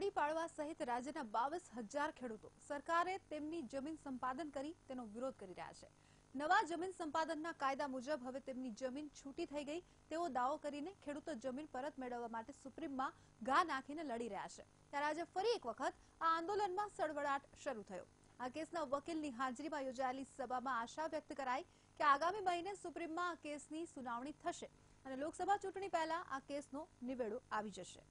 બાળી પાડવા સહિત રાજ્યના 22,000 ખેડૂતો સરકારે તેમની જમીન સંપાદન કરી તેનો વિરોધ કરી રહ્યા છે। નવા જમીન સંપાદનના કાયદા મુજબ હવે તેમની જમીન છૂટી થઈ ગઈ તેવો દાવો કરીને ખેડૂતો જમીન પરત મેળવવા માટે સુપ્રીમમાં ઘા નાખીને લડી રહ્યા છે। ત્યારે આજે ફરી એક વખત આ આંદોલનમાં સળવળાટ શરૂ થયો। આ કેસના વકીલની હાજરીમાં યોજાયેલી સભામાં આશા વ્યક્ત કરાઈ કે આગામી મહિને સુપ્રીમમાં આ કેસની સુનાવણી થશે અને લોકસભા ચૂંટણી પહેલા આ કેસનો નિવેડો આવી જશે।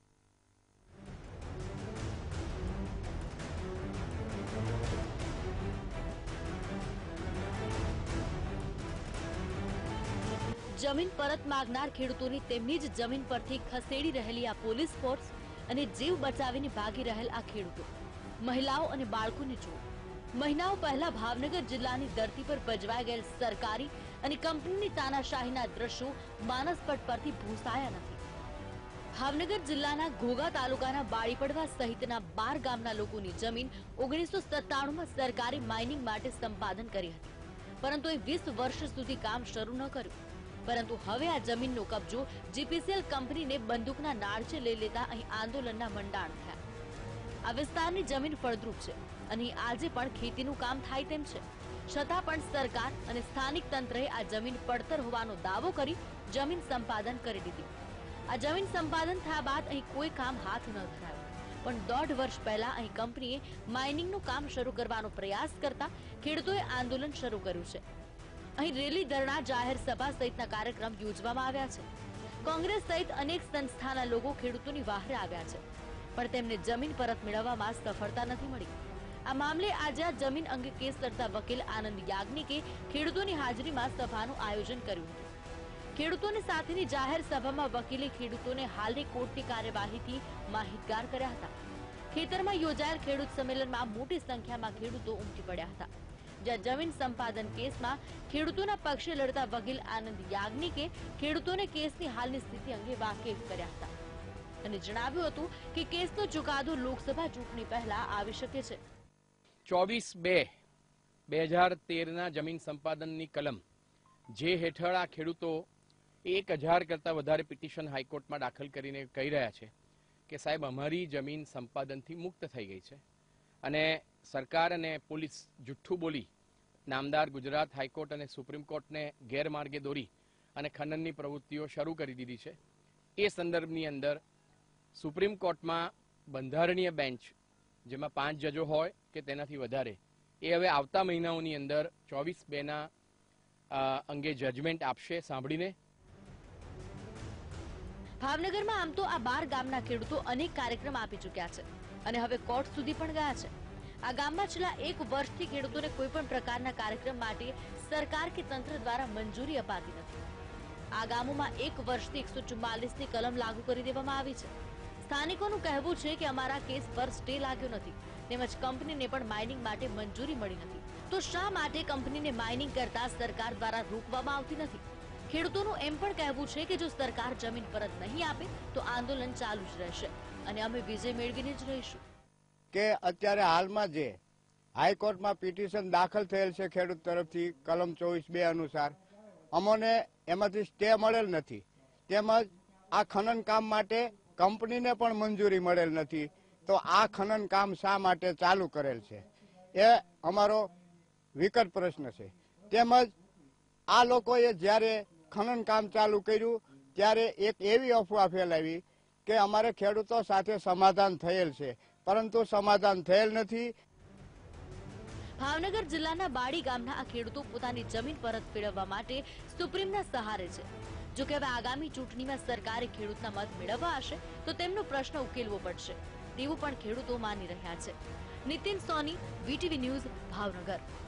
જમીન પરત માંગનાર ખેડૂતોની તેમની જ જમીન પરથી ખસેડી રહેલી આ પોલીસ ફોર્સ અને જીવ બચાવીને ભાગી રહેલ આ ખેડૂતો, મહિલાઓ અને બાળકોને જુઓ। મહિનાઓ પહેલા ભાવનગર જિલ્લાની ધરતી પર ભજવાઈ ગયેલ સરકારી અને કંપનીની તાનાશાહીના દ્રશ્યો માનસપટ પરથી ભૂંસાયા નથી। ભાવનગર જિલ્લાના ઘોઘા તાલુકાના બાળીપડવા સહિતના 12 ગામના લોકોની જમીન 1997માં સરકારી માઇનિંગ માટે સંપાદન કરી હતી, પરંતુ એ 20 વર્ષ સુધી કામ શરૂ ન કર્યું। પરંતુ હવે આ જમીનનો કબજો જીપીસીએલ કંપનીને બંદૂકના નાળચે લઈ લેતા અહીં આંદોલનના મંડાણ થયા। આ વિસ્તારની જમીન ફળદ્રુપ છે અને આજે પણ ખેતીનું કામ થાય તેમ છે, છતાં પણ સરકાર અને સ્થાનિક તંત્રએ આ જમીન પડતર હોવાનો દાવો કરી જમીન સંપાદન કરી દીધી। આ જમીન સંપાદન થયા બાદ અહીં કોઈ કામ હાથ ન ધરાયું, પણ 1.5 વર્ષ પહેલા અહીં કંપનીએ માઇનિંગનું કામ શરૂ કરવાનો પ્રયાસ કરતા ખેડૂતોએ આંદોલન શરૂ કર્યું છે। અહીં રેલી, ધરણા, જાહેર સભા સહિતના કાર્યક્રમ યોજવામાં આવ્યા છે। કોંગ્રેસ સહિત અનેક સંસ્થાના લોકો ખેડૂતોની વહારે આવ્યા છે, પણ તેમને જમીન પરત મેળવવામાં સફળતા નથી મળી। આ મામલે આજે આ જમીન અંગે કેસ લડતા વકીલ આનંદ યાજ્ઞિકે ખેડૂતોની હાજરીમાં સભાનું આયોજન કર્યું હતું। ખેડૂતોની સાથેની જાહેર સભામાં વકીલે ખેડૂતોને હાલની કોર્ટની કાર્યવાહીથી માહિતગાર કર્યા હતા। ખેતરમાં યોજાયેલ ખેડૂત સંમેલનમાં મોટી સંખ્યામાં ખેડૂતો ઉમટી પડ્યા હતા, જ્યાં જમીન સંપાદન કેસમાં ખેડૂતોના પક્ષે લડતા વકીલ આનંદ યાજ્ઞિકે ખેડૂતોને કેસની હાલની સ્થિતિ અંગે વાકેફ કર્યા હતા અને જણાવ્યું હતું કે કેસનો ચુકાદો લોકસભા ચૂંટણી પહેલા આવી શકે છે। 24/2/2013ના જમીન સંપાદનની કલમ જે હેઠળ આ ખેડૂતો 1000 કરતા વધારે પિટિશન હાઈકોર્ટમાં દાખલ કરીને કહી રહ્યા છે કે સાહેબ અમારી જમીન સંપાદનથી મુક્ત થઈ ગઈ છે અને સરકાર અને પોલીસ જુઠ્ઠું બોલી નામદાર ગુજરાત હાઈકોર્ટ અને સુપ્રીમ કોર્ટને ગેરમાર્ગે દોરી અને ખનનની પ્રવૃત્તિઓ શરૂ કરી દીધી છે। એ સંદર્ભની અંદર સુપ્રીમ કોર્ટમાં બંધારણીય બેન્ચ, જેમાં 5 જજો હોય કે તેનાથી વધારે, એ હવે આવતા મહિનાઓની અંદર 24/2ના અંગે જજમેન્ટ આપશે સાંભળીને। ભાવનગરમાં આમ તો આ 12 ગામના ખેડૂતો અનેક કાર્યક્રમ આપી ચૂક્યા છે અને હવે કોર્ટ સુધી પણ ગયા છે। આ ગામમાં છેલ્લા 1 વર્ષથી ખેડૂતોને કોઈ પણ પ્રકારના કાર્યક્રમ માટે સરકાર કે તંત્ર દ્વારા મંજૂરી અપાતી નથી। આ ગામોમાં 1 વર્ષથી 144ની કલમ લાગુ કરી દેવામાં આવી છે। સ્થાનિકોનું કહેવું છે કે અમારા કેસ પર સ્ટે લાગ્યો નથી, તેમજ કંપનીને પણ માઇનિંગ માટે મંજૂરી મળી નથી, તો શા માટે કંપનીને માઇનિંગ કરતા સરકાર દ્વારા રોકવામાં આવતી નથી? ખેડૂતોનું એમ પણ કહેવું છે કે જો સરકાર જમીન પરત નહીં આપે તો આંદોલન ચાલુ જ રહેશે અને અમે વિજય મેળવીને જ રહીશું। કે અત્યારે હાલમાં જે હાઈકોર્ટમાં પિટિશન દાખલ થયેલ છે ખેડૂત તરફથી કલમ 24/2 અનુસાર, અમોને એમાંથી સ્ટે મળેલ નથી, તેમજ આ ખનન કામ માટે કંપનીને પણ મંજૂરી મળેલ નથી, તો આ ખનન કામ શા માટે ચાલુ કરેલ છે એ અમારો વિકટ પ્રશ્ન છે। તેમજ આ લોકોએ જ્યારે ખનન કામ ચાલુ કર્યું ત્યારે એક એવી અફવા ફેલાવી કે અમારે ખેડૂતો સાથે સમાધાન થયેલ છે, પરંતુ સમાધાન થયેલ નથી। ભાવનગર જિલ્લાના બાળી ગામના આ ખેડૂતો પોતાની જમીન પરત મેળવવા માટે સુપ્રીમના સહારે છે। જો કે હવે આગામી ચૂંટણીમાં સરકારે ખેડૂતના મત મેળવવા હશે તો તેમનો પ્રશ્ન ઉકેલવો પડશે તેવું પણ ખેડૂતો માની રહ્યા છે। Nitin Soni, VTV news, Bhavnagar.